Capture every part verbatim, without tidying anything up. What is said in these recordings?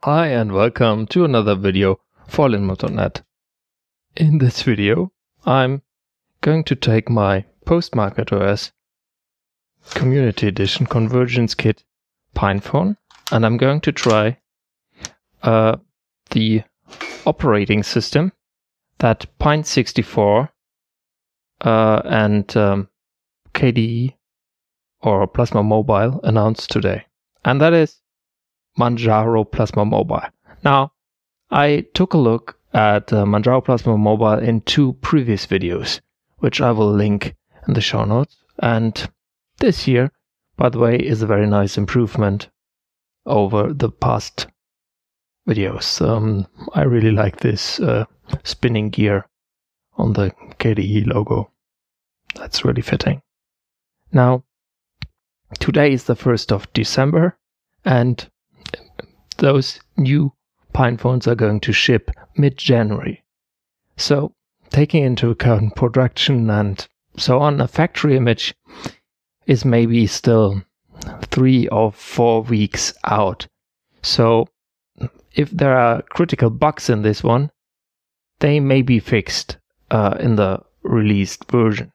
Hi and welcome to another video for linmo dot net. In this video I'm going to take my PostMarketOS Community Edition Convergence Kit PinePhone and I'm going to try uh, the operating system that Pine sixty-four uh, and um, K D E or Plasma Mobile announced today, and that is Manjaro Plasma Mobile. Now, I took a look at uh, Manjaro Plasma Mobile in two previous videos, which I will link in the show notes. And this here, by the way, is a very nice improvement over the past videos. Um, I really like this uh, spinning gear on the K D E logo. That's really fitting. Now, today is the first of December, and those new PinePhones are going to ship mid-January. So, taking into account production and so on, a factory image is maybe still three or four weeks out. So, if there are critical bugs in this one, they may be fixed uh, in the released version.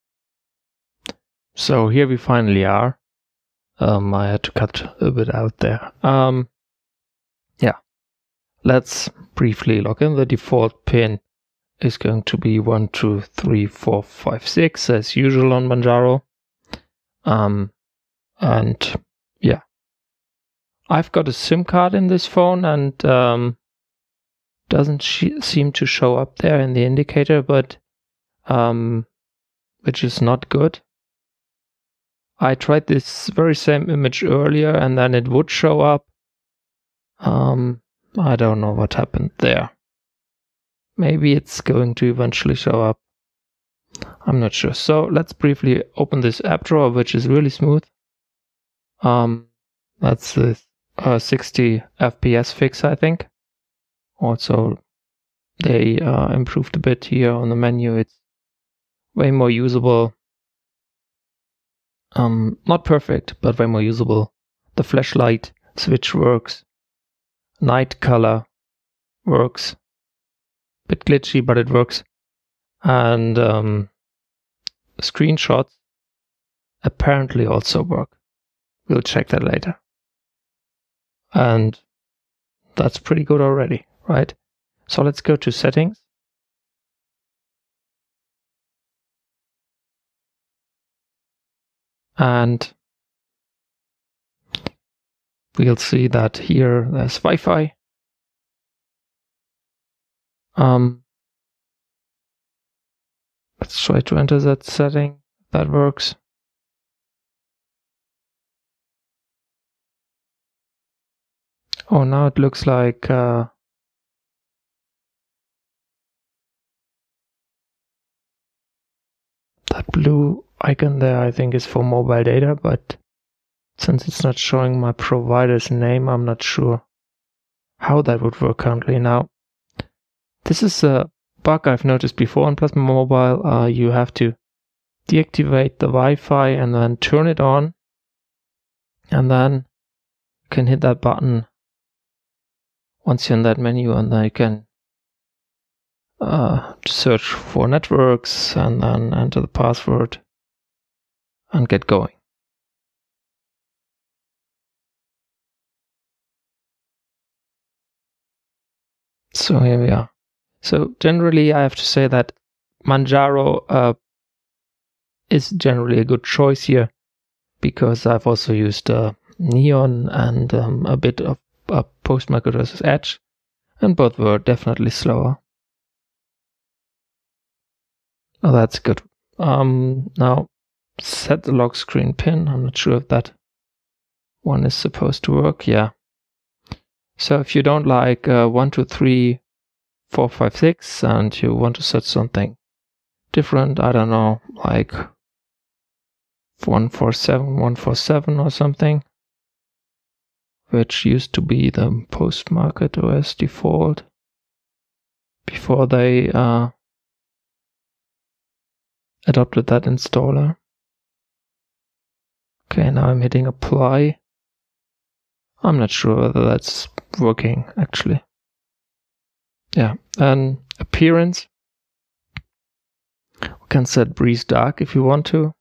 So here we finally are. Um, I had to cut a bit out there. Um, yeah, let's briefly log in. The default pin is going to be one, two, three, four, five, six as usual on Manjaro. Um, and yeah, I've got a SIM card in this phone and um, doesn't seem to show up there in the indicator, but um, which is not good. I tried this very same image earlier and then it would show up. Um, I don't know what happened there. Maybe it's going to eventually show up. I'm not sure. So let's briefly open this app drawer, which is really smooth. Um, that's the uh, sixty F P S fix, I think. Also, they uh, improved a bit here on the menu. It's way more usable. Um, not perfect, but way more usable. The flashlight switch works. Night color works. Bit glitchy, but it works. And um, screenshots apparently also work. We'll check that later. And that's pretty good already, right? So let's go to settings. And we'll see that here there's Wi-Fi. Um, let's try to enter that setting. That works. Oh, now it looks like uh, that blue icon there, I think, is for mobile data, but since it's not showing my provider's name, I'm not sure how that would work currently. Now, this is a bug I've noticed before on Plasma Mobile. Uh, you have to deactivate the Wi-Fi and then turn it on, and then you can hit that button once you're in that menu, and then you can uh, search for networks and then enter the password and get going. So here we are. So generally I have to say that Manjaro uh, is generally a good choice here, because I've also used uh, Neon and um, a bit of uh, PostMarketOS Edge, and both were definitely slower. Oh, that's good. Um, now set the lock screen pin. I'm not sure if that one is supposed to work. Yeah. So if you don't like uh, one, two, three, four, five, six, and you want to set something different, I don't know, like one four seven, one four seven or something, which used to be the PostMarketOS default before they uh, adopted that installer. Okay, now I'm hitting apply. I'm not sure whether that's working actually. Yeah, and appearance. We can set Breeze dark if you want to.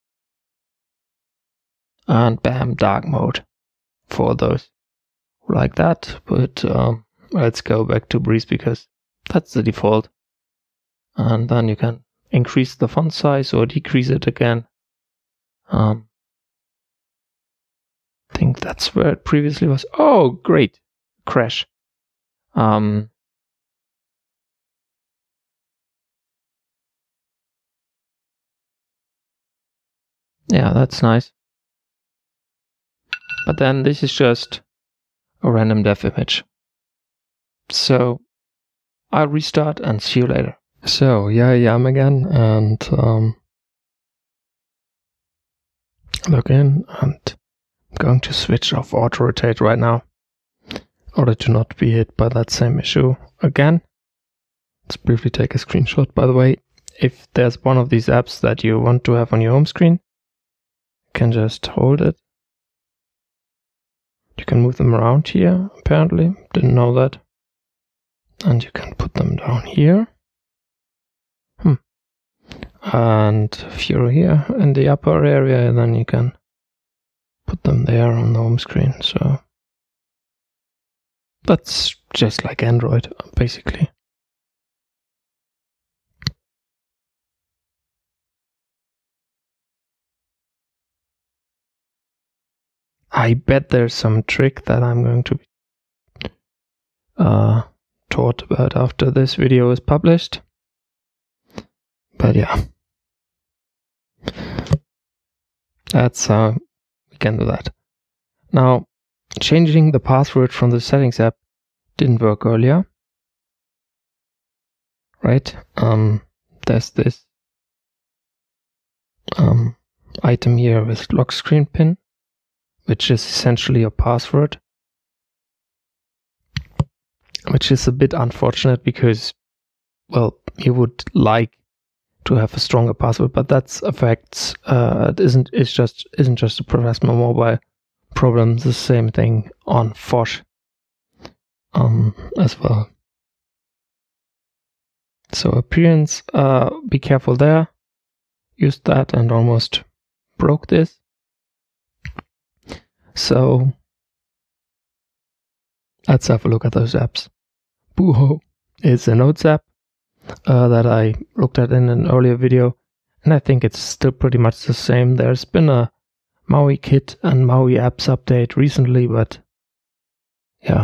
And bam, dark mode for those who like that. But um, let's go back to Breeze because that's the default. And then you can increase the font size or decrease it again. Um, I think that's where it previously was. Oh, great. Crash. Um, yeah, that's nice. But then this is just a random dev image. So I'll restart and see you later. So yeah, I am again, and um, log in, and I'm going to switch off auto rotate right now in order to not be hit by that same issue again. Let's briefly take a screenshot. By the way, if there's one of these apps that you want to have on your home screen, you can just hold it. You can move them around here, apparently. Didn't know that. And you can put them down here. Hmm. And if you're here in the upper area, then you can put them there on the home screen. So that's just like Android, basically. I bet there's some trick that I'm going to be uh, taught about after this video is published. But yeah, that's how we can do that. Now, changing the password from the settings app didn't work earlier, right? Um, there's this um, item here with lock screen pin, which is essentially a password, which is a bit unfortunate because, well, you would like to have a stronger password, but that's affects uh, it isn't it's just isn't just a Professional Mobile problem. The same thing on Phosh um, as well. So appearance, uh, be careful there. Used that and almost broke this. So let's have a look at those apps. Buho is a Notes app uh, that I looked at in an earlier video, and I think it's still pretty much the same. There's been a Maui Kit and Maui Apps update recently, but yeah.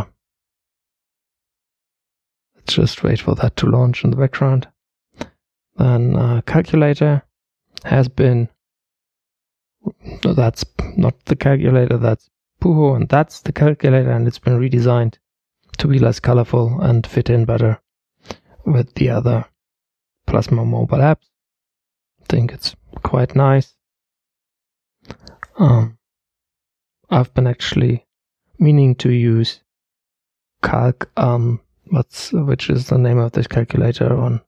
Let's just wait for that to launch in the background. Then uh, Calculator has been, no, that's not the calculator, that's Buho, and that's the calculator, and it's been redesigned to be less colorful and fit in better with the other Plasma mobile apps. I think it's quite nice. Um, I've been actually meaning to use Calc, um, what's which is the name of this calculator on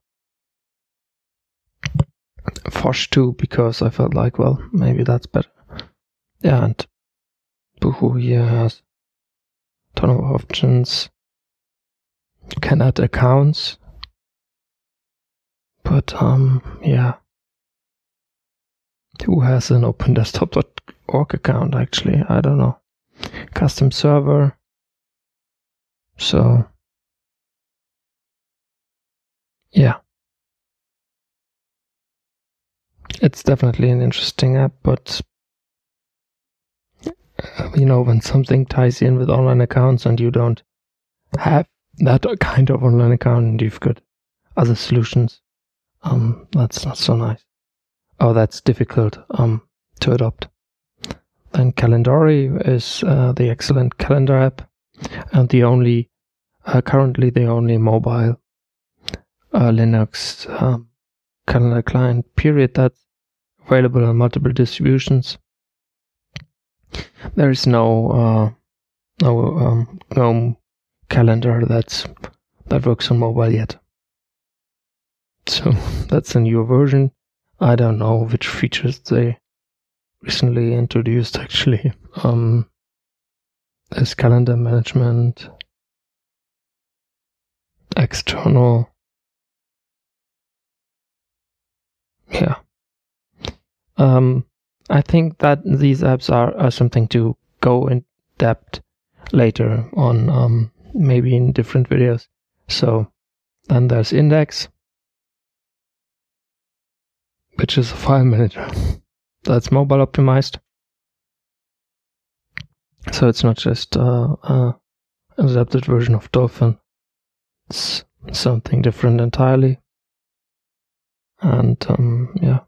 Phosh two, because I felt like, well, maybe that's better. Yeah, and Buho here has a ton of options. You can add accounts, but um, yeah. Who has an open desktop dot org account, actually? I don't know. Custom server. So, yeah. It's definitely an interesting app, but uh, you know, when something ties in with online accounts and you don't have that kind of online account and you've got other solutions, um, that's not so nice. Oh, that's difficult um, to adopt. Then Calendary is uh, the excellent calendar app, and the only, uh, currently the only mobile uh, Linux um, calendar client, period, that's available on multiple distributions. There is no uh, no um, no calendar that's that works on mobile yet. So that's a new version. I don't know which features they recently introduced, actually. Um, there's calendar management, external. Yeah. Um, I think that these apps are, are something to go in depth later on, um, maybe in different videos. So then there's Index, which is a file manager that's mobile optimized. So it's not just uh, uh, an adapted version of Dolphin. It's something different entirely. And um, yeah.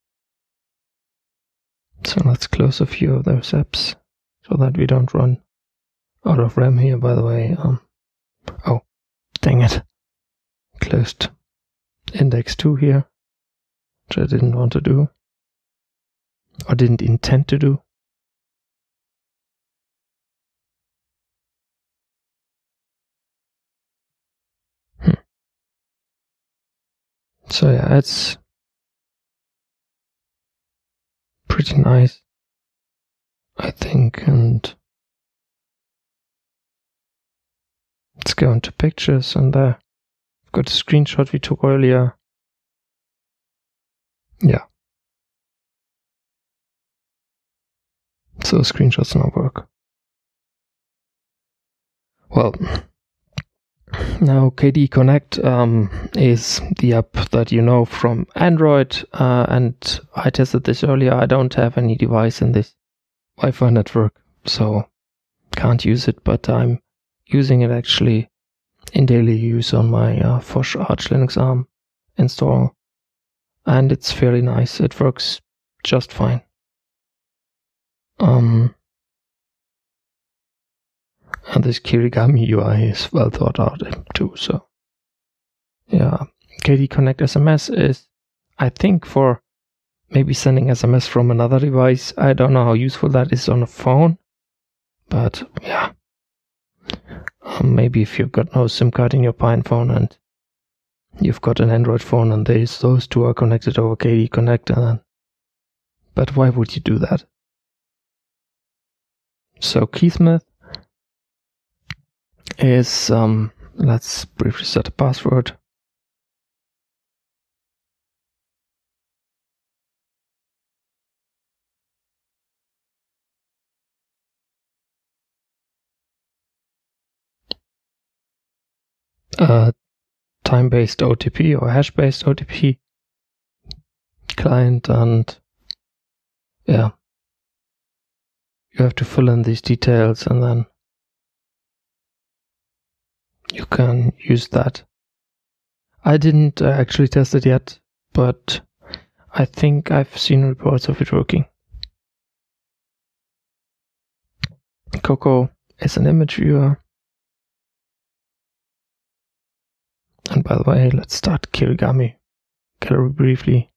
So let's close a few of those apps so that we don't run out of RAM here, by the way. Um, oh, dang it. Closed index two here, which I didn't want to do. Or didn't intend to do. Hmm. So yeah, it's pretty nice, I think, and let's go into pictures, and there I've got a screenshot we took earlier. Yeah. So screenshots now work. Well, now K D Connect um, is the app that you know from Android, uh, and I tested this earlier. I don't have any device in this Wi-Fi network, so can't use it, but I'm using it actually in daily use on my uh, Phosh Arch Linux ARM install, and it's fairly nice. It works just fine. Um, and this Kirigami U I is well thought out too, so yeah. K D Connect S M S is, I think, for maybe sending S M S from another device. I don't know how useful that is on a phone, but yeah. Um, maybe if you've got no SIM card in your Pine phone and you've got an Android phone and these, those two are connected over K D Connect, and then, but why would you do that? So Keysmith is, um, let's briefly set a password. Uh, time-based O T P or hash-based O T P client, and yeah, you have to fill in these details and then you can use that. I didn't uh, actually test it yet, but I think I've seen reports of it working. Coco is an image viewer. And by the way, let's start Kirigami Gallery briefly.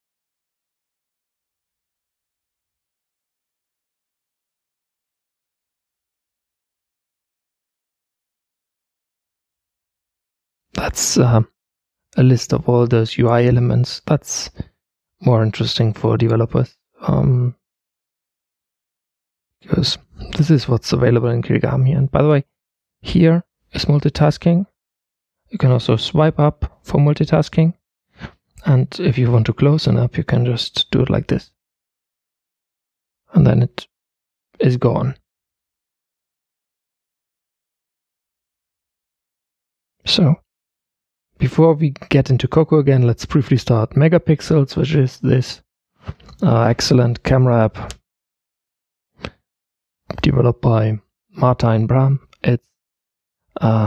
That's uh, a list of all those U I elements. That's more interesting for developers. Um, because this is what's available in Kirigami. And by the way, here is multitasking. You can also swipe up for multitasking. And if you want to close an app, you can just do it like this. And then it is gone. So, before we get into Coco again, let's briefly start Megapixels, which is this uh, excellent camera app developed by Martijn Braam. It's a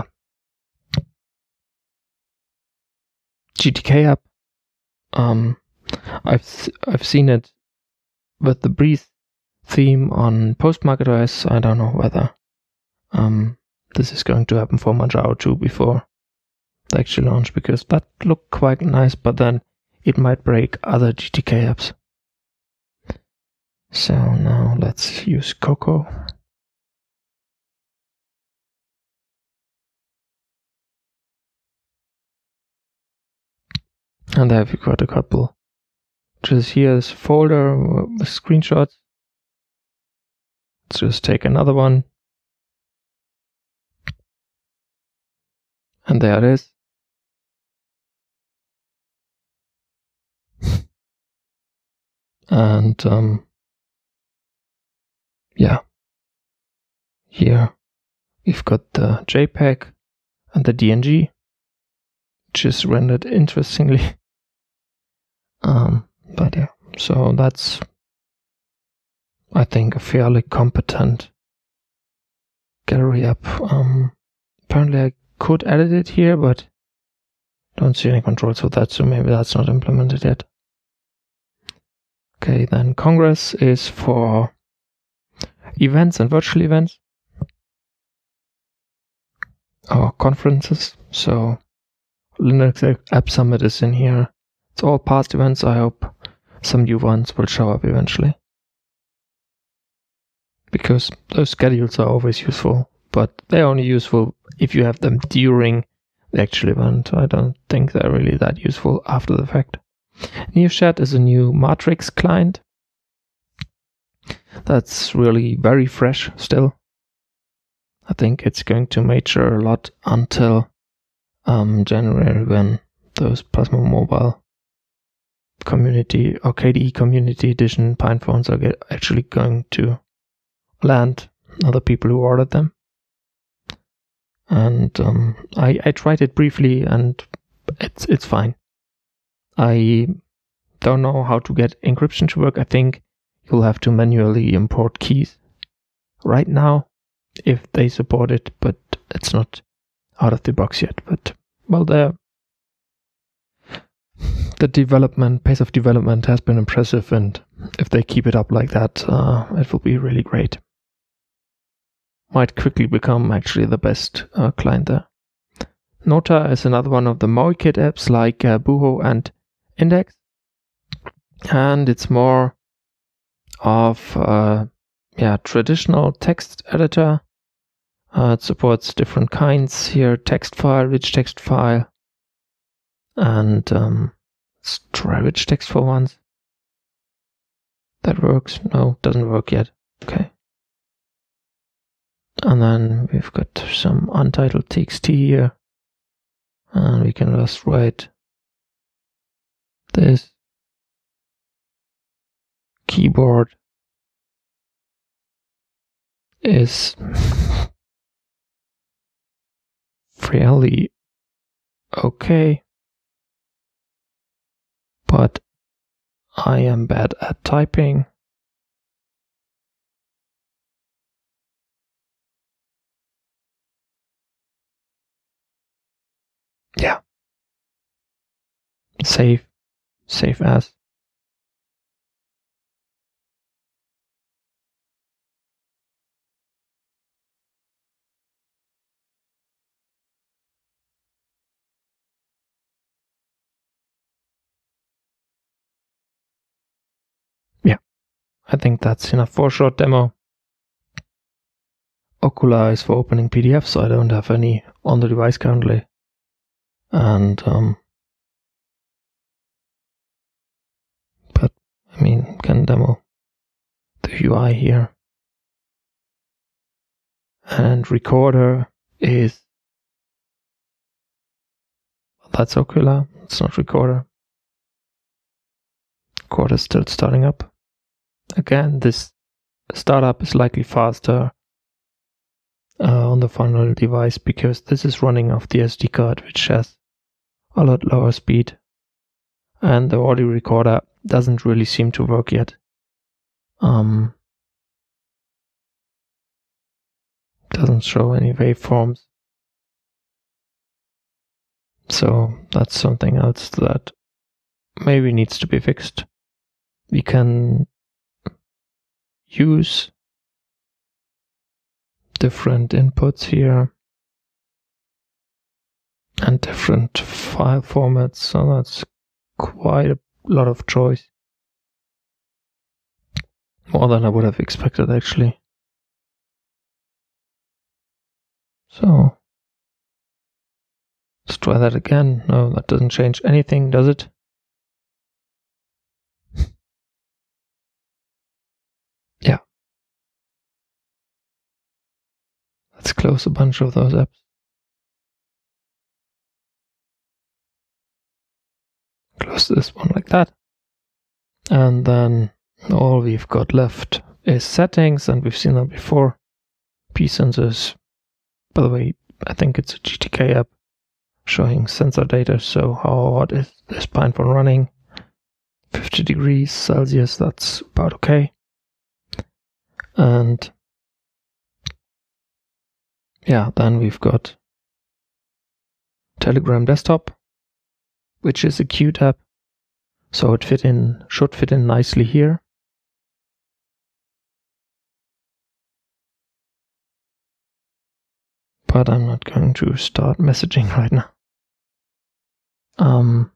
G T K app. Um, I've I've seen it with the Breeze theme on PostmarketOS. I don't know whether um, this is going to happen for Manjaro too before the actual launch, because that looked quite nice, but then it might break other G T K apps. So now let's use Coco. And there we've got a couple. Just here's folder with screenshots. Let's just take another one. And there it is. And um, yeah, here we've got the JPEG and the D N G, which is rendered interestingly. Um, but yeah, so that's, I think, a fairly competent gallery app. Um, apparently I could edit it here, but don't see any controls for that, so maybe that's not implemented yet. Okay, then Congress is for events and virtual events, or conferences. So Linux App Summit is in here. It's all past events. I hope some new ones will show up eventually, because those schedules are always useful, but they're only useful if you have them during the actual event. I don't think they're really that useful after the fact. NeoChat is a new Matrix client that's really very fresh still. I think it's going to mature a lot until um, January, when those Plasma Mobile community or K D E community edition PinePhones are get actually going to land other people who ordered them. And um, I, I tried it briefly and it's it's fine. I don't know how to get encryption to work. I think you'll have to manually import keys right now if they support it, but it's not out of the box yet. But well, the the development pace of development has been impressive, and if they keep it up like that, uh, it will be really great. Might quickly become actually the best uh, client there. Nota is another one of the MauiKit apps like uh, Buho and Index, and it's more of uh, yeah traditional text editor. Uh, it supports different kinds here: text file, rich text file, and um, let's try rich text for once. That works. No, doesn't work yet. Okay. And then we've got some untitled T X T here, and we can just write this. Keyboard is fairly okay, but I am bad at typing. Yeah. Save. Save as. Yeah. I think that's enough for a short demo. Okular is for opening P D Fs, so I don't have any on the device currently. And, um, but, I mean, can demo the U I here. And Recorder is, that's Okular, it's not Recorder. Recorder is still starting up. Again, this startup is likely faster uh, on the final device because this is running off the S D card, which has a lot lower speed, and the audio recorder doesn't really seem to work yet. Um, doesn't show any waveforms, so that's something else that maybe needs to be fixed. We can use different inputs here and different file formats, so that's quite a lot of choice. More than I would have expected, actually. So let's try that again. No, that doesn't change anything, does it? Yeah. Let's close a bunch of those apps. Close this one like that. And then all we've got left is settings, and we've seen that before. psensors, by the way, I think it's a G T K app showing sensor data, so how hot is this pine phone running? fifty degrees Celsius, that's about okay. And yeah, then we've got Telegram desktop, which is a Qt app, so it fit in, should fit in nicely here. But I'm not going to start messaging right now. Um,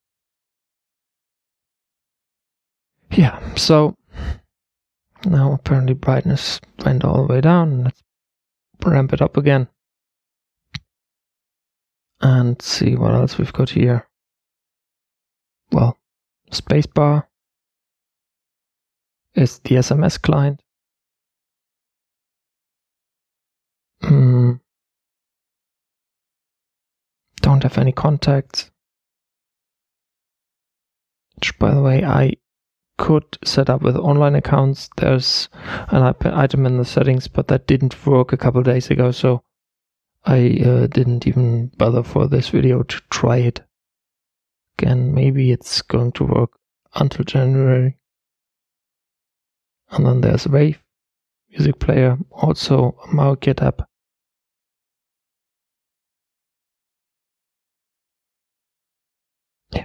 yeah, so now apparently brightness went all the way down. Let's ramp it up again and see what else we've got here. Well, spacebar is the S M S client. Mm. Don't have any contacts. Which, by the way, I could set up with online accounts. There's an item in the settings, but that didn't work a couple days ago, so I uh, didn't even bother for this video to try it. Again, maybe it's going to work until January. And then there's Wave, music player, also a MauiKit app. Yeah.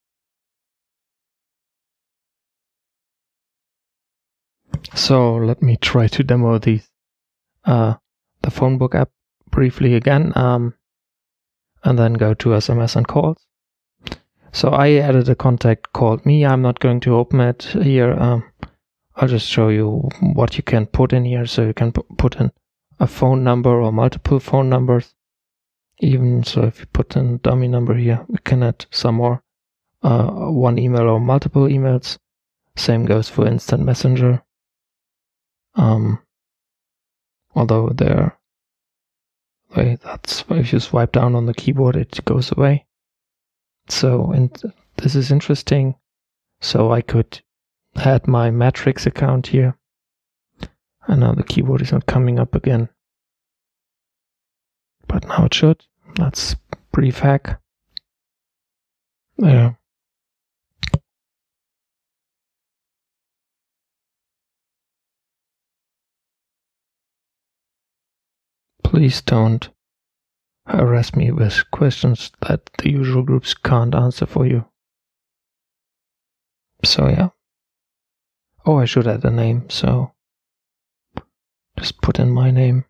So let me try to demo these, uh, the phonebook app briefly again, um, and then go to S M S and calls. So I added a contact called me. I'm not going to open it here. Um, I'll just show you what you can put in here. So you can put in a phone number or multiple phone numbers. Even so, if you put in a dummy number here, we can add some more. Uh, one email or multiple emails. Same goes for instant messenger. Um, although there, wait, that's if you swipe down on the keyboard, it goes away. So, and this is interesting. So I could add my Matrix account here. And now the keyboard is not coming up again. But now it should. That's brief hack. There. Please don't harass me with questions that the usual groups can't answer for you. So yeah. Oh, I should add a name, so just put in my name.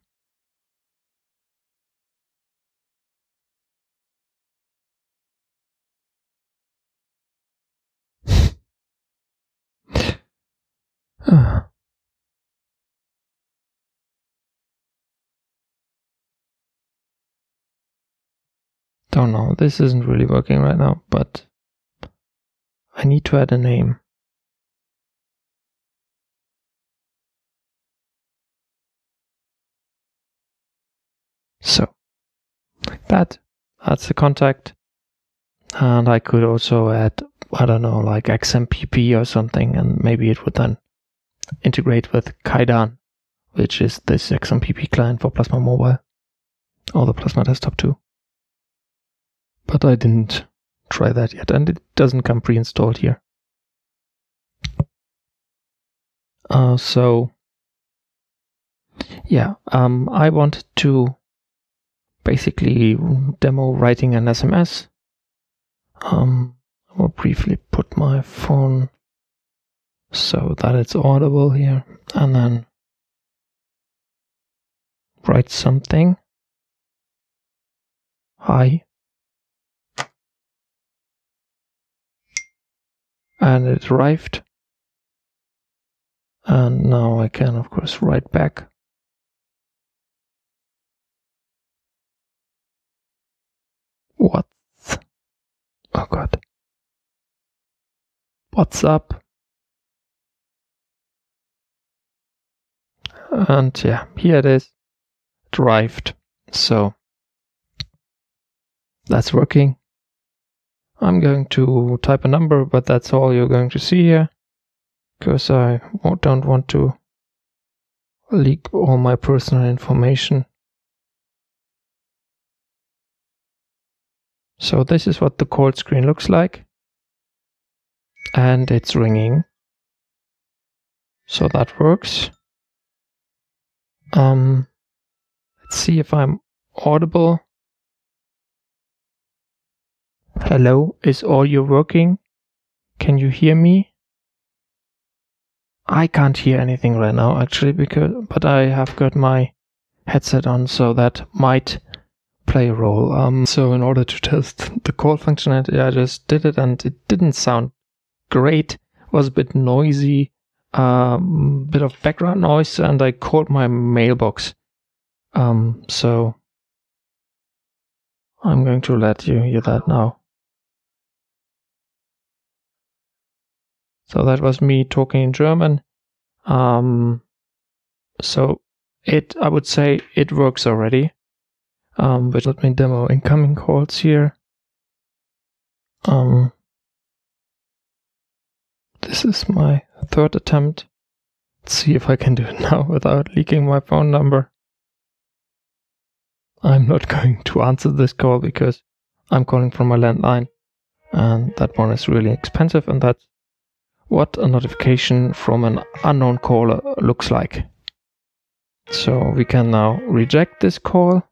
uh. Don't know, this isn't really working right now, but I need to add a name. So, like that, that's the contact. And I could also add, I don't know, like X M P P or something, and maybe it would then integrate with Kaidan, which is this X M P P client for Plasma Mobile, or the Plasma Desktop too. But I didn't try that yet, and it doesn't come pre-installed here. Uh, so, yeah, um, I wanted to basically demo writing an S M S. Um, I will briefly put my phone so that it's audible here, and then write something. Hi. And it arrived. And now I can, of course, write back. What? Oh god. What's up? And yeah, here it is. It arrived. So that's working. I'm going to type a number, but that's all you're going to see here. because I don't want to leak all my personal information. So this is what the call screen looks like, and it's ringing, so that works. Um, let's see if I'm audible. Hello, is audio working? Can you hear me? I can't hear anything right now actually, because but I have got my headset on, so that might play a role. Um, so in order to test the call functionality, I just did it and it didn't sound great. It was a bit noisy, um, bit of background noise, and I called my mailbox. Um, so I'm going to let you hear that now. So that was me talking in German. Um, so it, I would say it works already. Um, but let me demo incoming calls here. Um, this is my third attempt. Let's see if I can do it now without leaking my phone number. I'm not going to answer this call because I'm calling from my landline, and that one is really expensive, and that's what a notification from an unknown caller looks like. So we can now reject this call,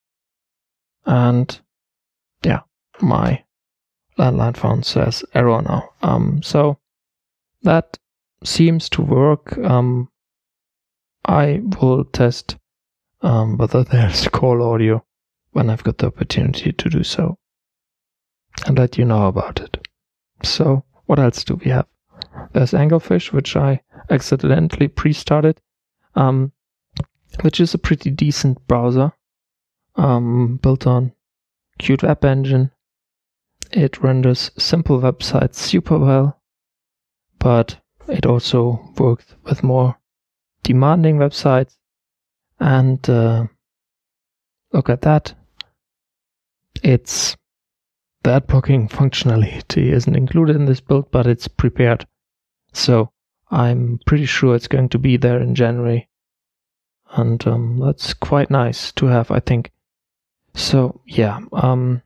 and yeah, my landline phone says error now. Um, so that seems to work. Um, I will test um, whether there's call audio when I've got the opportunity to do so, and let you know about it. So what else do we have? There's Anglefish, which I accidentally pre-started, um, which is a pretty decent browser, um, built on Qt Web Engine. It renders simple websites super well, but it also works with more demanding websites. And uh, look at that. It's the ad blocking functionality isn't included in this build, but it's prepared. So I'm pretty sure it's going to be there in January. And um, that's quite nice to have, I think. So yeah, um,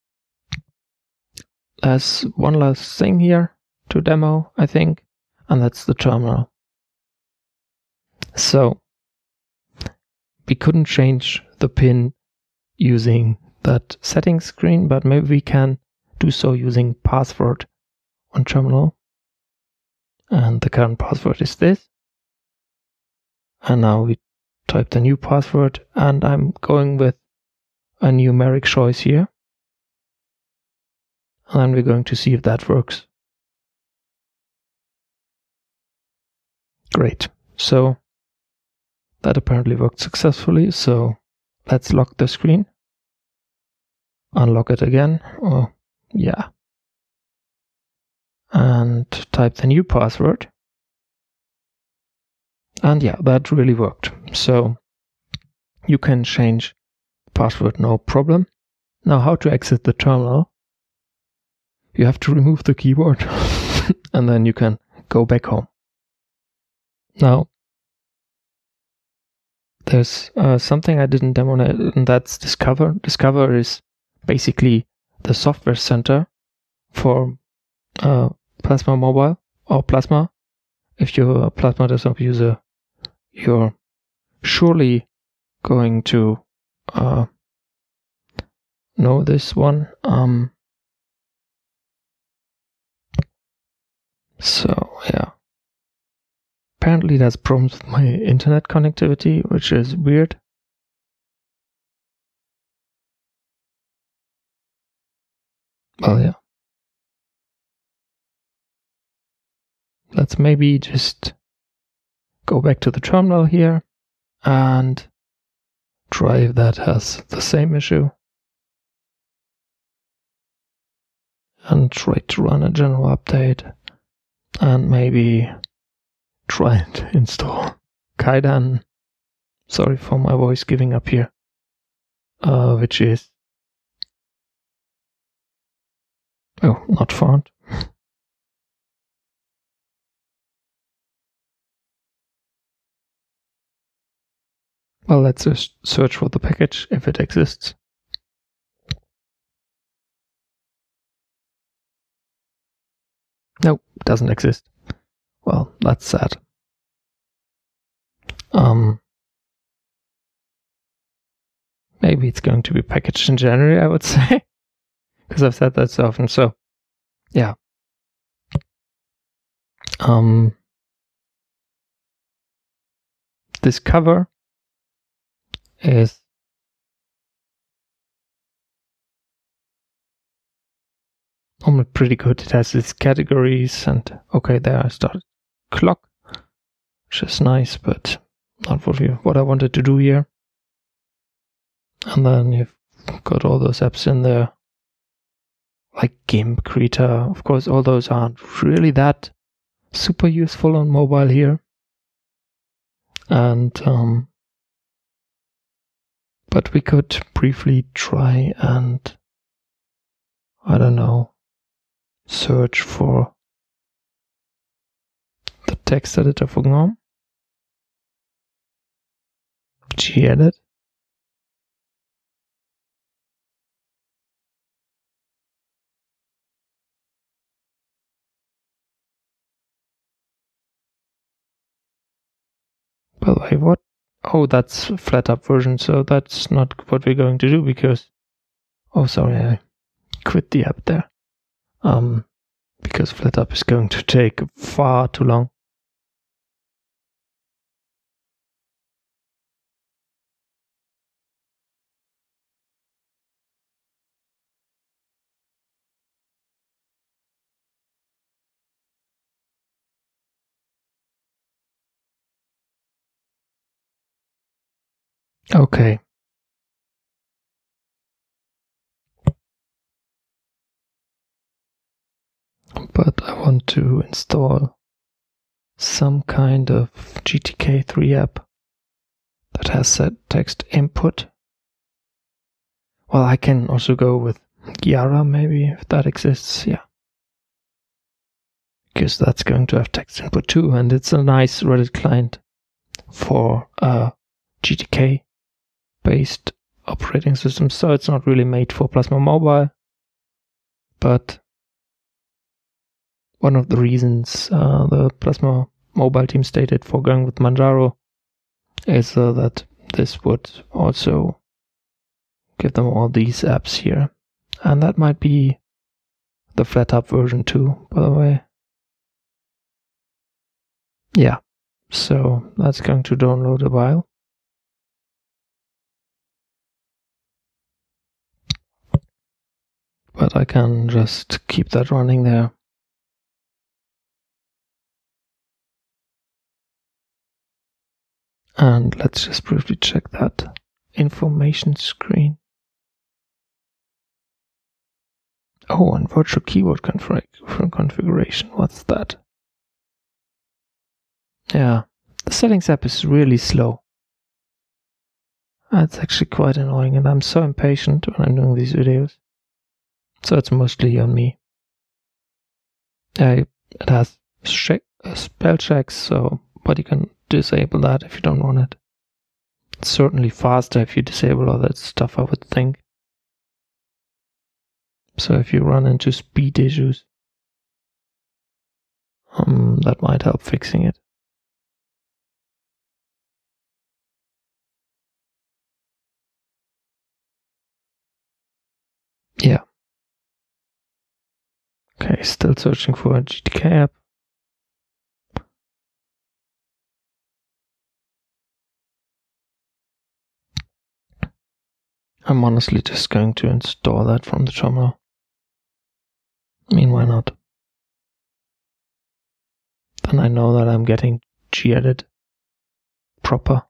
there's one last thing here to demo, I think, and that's the terminal. So we couldn't change the pin using that settings screen, but maybe we can do so using password on terminal. And the current password is this. And now we type the new password, and I'm going with a numeric choice here. And then we're going to see if that works. Great. So that apparently worked successfully. So let's lock the screen. Unlock it again. Oh, yeah. And type the new password. And yeah, that really worked. So you can change the password, no problem. Now, how to exit the terminal? You have to remove the keyboard and then you can go back home. Now, there's uh, something I didn't demo, and that's Discover. Discover is basically the software center for uh, Plasma Mobile or Plasma. If you're a Plasma desktop user, you're surely going to uh, know this one. Um, so yeah, apparently there's problems with my internet connectivity, which is weird. Well, yeah. Let's maybe just go back to the terminal here and try if that has the same issue. And try to run a general update. And maybe try and install Kaidan. Sorry for my voice giving up here. Uh, which is... Oh, not found. Well, let's just search for the package if it exists. Nope, doesn't exist. Well, that's sad. Um, maybe it's going to be packaged in January, I would say, because I've said that so often. So, yeah. Um, this cover is normally pretty good. It has its categories, and okay, there I started clock, which is nice, but not what, we, what I wanted to do here. And then you've got all those apps in there, like GIMP, Krita. Of course, all those aren't really that super useful on mobile here. And, um, but we could briefly try and, I don't know, search for the text editor for GNOME. Gedit. By the way, what? Oh, that's FlatUp version, so that's not what we're going to do because... Oh, sorry, I quit the app there. Um, because FlatUp is going to take far too long. Okay. But I want to install some kind of G T K three app that has set text input. Well, I can also go with Giara, maybe, if that exists, yeah. Because that's going to have text input too, and it's a nice Reddit client for a G T K-based operating system, so it's not really made for Plasma Mobile, but one of the reasons uh, the Plasma Mobile team stated for going with Manjaro is uh, that this would also give them all these apps here. And that might be the FlatUp version too, by the way. Yeah, so that's going to download a while. But I can just keep that running there. And let's just briefly check that information screen. Oh, and virtual keyboard config configuration, what's that? Yeah, the settings app is really slow. That's actually quite annoying, and I'm so impatient when I'm doing these videos. So it's mostly on me. Yeah, it has check, uh, spell checks, so but you can disable that if you don't want it. It's certainly faster if you disable all that stuff, I would think. So if you run into speed issues, um, that might help fixing it. Yeah. Okay, still searching for a G T K app. I'm honestly just going to install that from the terminal. I mean, why not? Then I know that I'm getting gedit proper.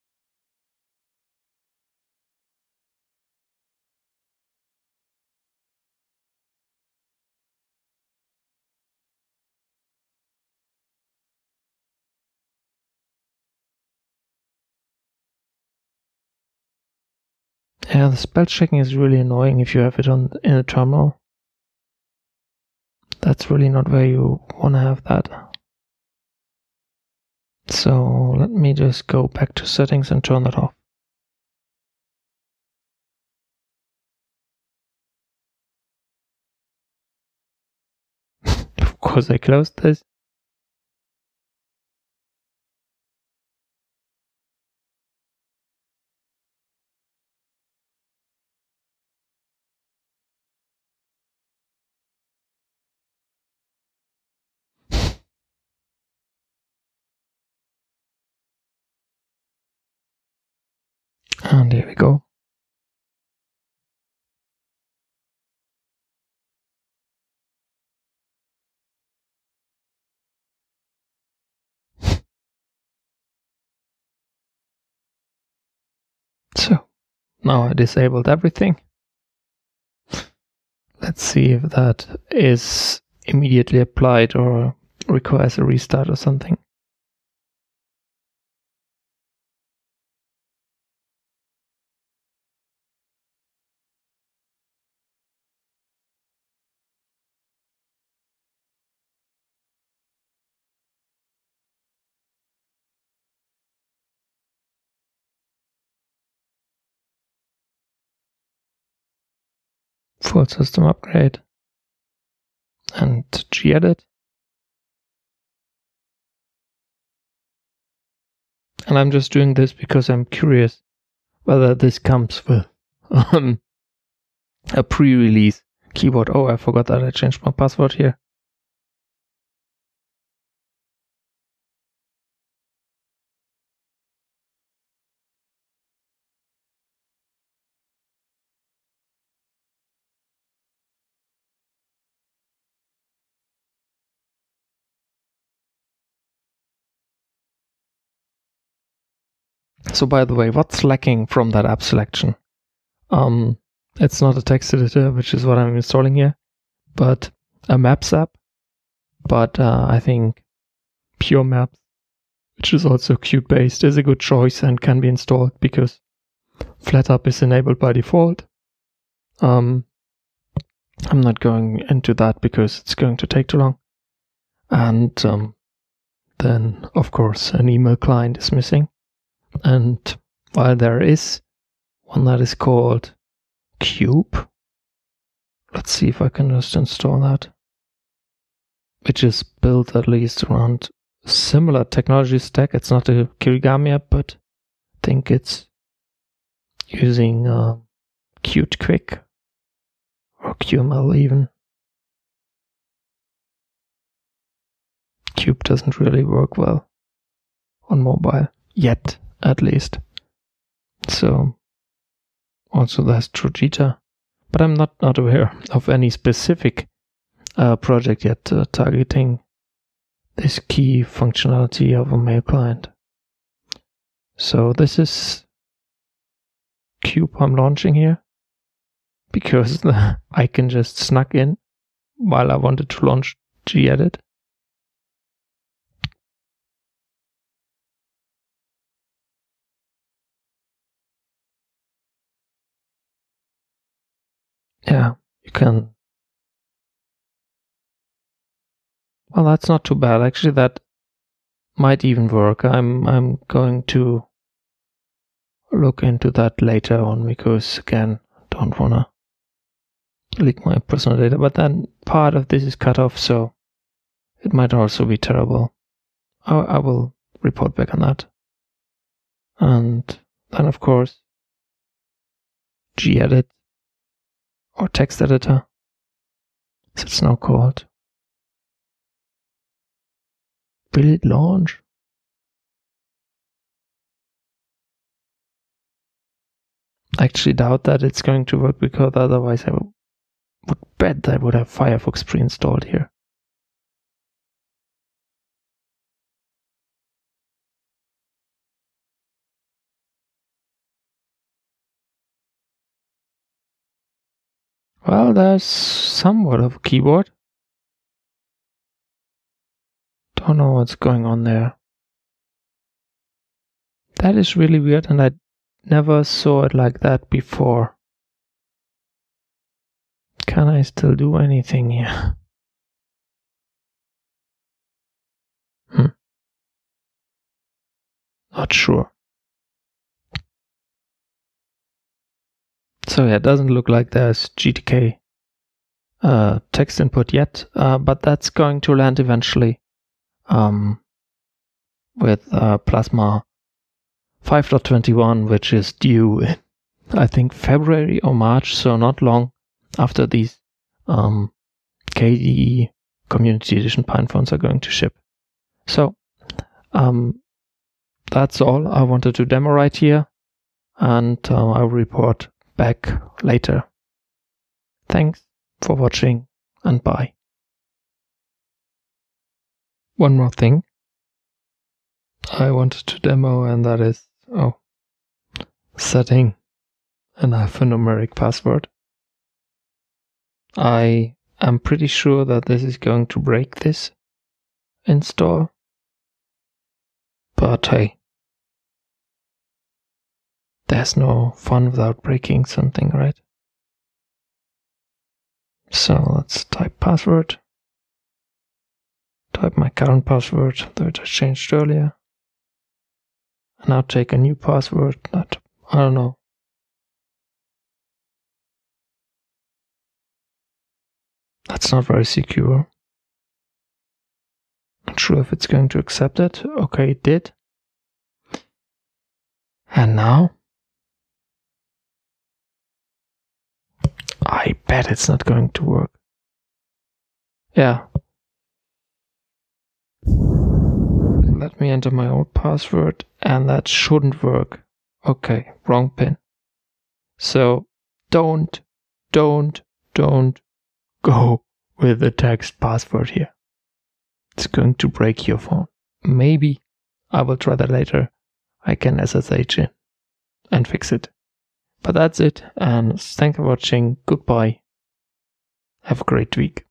Yeah, the spell checking is really annoying if you have it on in a terminal. That's really not where you want to have that. So let me just go back to settings and turn that off. Of course I closed this. And here we go. So now I disabled everything. Let's see if that is immediately applied or requires a restart or something. Full system upgrade and gedit. And I'm just doing this because I'm curious whether this comes with um, a pre-release keyboard. Oh, I forgot that I changed my password here. So by the way, what's lacking from that app selection? Um, it's not a text editor, which is what I'm installing here, but a Maps app. But uh, I think Pure Maps, which is also Qt based, is a good choice and can be installed because FlatHub is enabled by default. Um, I'm not going into that because it's going to take too long. And um, then, of course, an email client is missing. And while there is one that is called Cube, let's see if I can just install that, which is built at least around similar technology stack. It's not a Kirigami app, but I think it's using uh, Qt Quick or Q M L even. Cube doesn't really work well on mobile yet, at least. So also there's Trojita, but I'm not, not aware of any specific uh, project yet uh, targeting this key functionality of a mail client. So this is Cube I'm launching here because the icon just snuck in while I wanted to launch gedit. Yeah, you can. Well, that's not too bad. Actually, that might even work. I'm I'm going to look into that later on because, again, don't wanna leak my personal data. But then part of this is cut off, so it might also be terrible. I, I will report back on that. And then, of course, gedit or text editor, as it's now called. Will it launch? I actually doubt that it's going to work because otherwise I would bet I would have Firefox pre-installed here. Well, there's somewhat of a keyboard. Don't know what's going on there. That is really weird, and I never saw it like that before. Can I still do anything here? Hmm. Not sure. So yeah, it doesn't look like there's G T K uh, text input yet, uh, but that's going to land eventually um, with uh, Plasma five point twenty-one, which is due in, I think, February or March, so not long after these um, K D E Community Edition PinePhones are going to ship. So um, that's all I wanted to demo right here, and uh, I'll report back later. Thanks for watching, and bye. One more thing I wanted to demo, and that is, oh, setting an alphanumeric password. I am pretty sure that this is going to break this install, but hey, there's no fun without breaking something, right? So let's type password, type my current password that I changed earlier, and now take a new password that, I don't know, that's not very secure. Not sure if it's going to accept it. Okay, it did. And now I bet it's not going to work. Yeah. Let me enter my old password, and that shouldn't work. Okay, wrong pin. So don't, don't, don't go with the text password here. It's going to break your phone. Maybe I will try that later. I can S S H in and fix it. But that's it, and thanks for watching. Goodbye. Have a great week.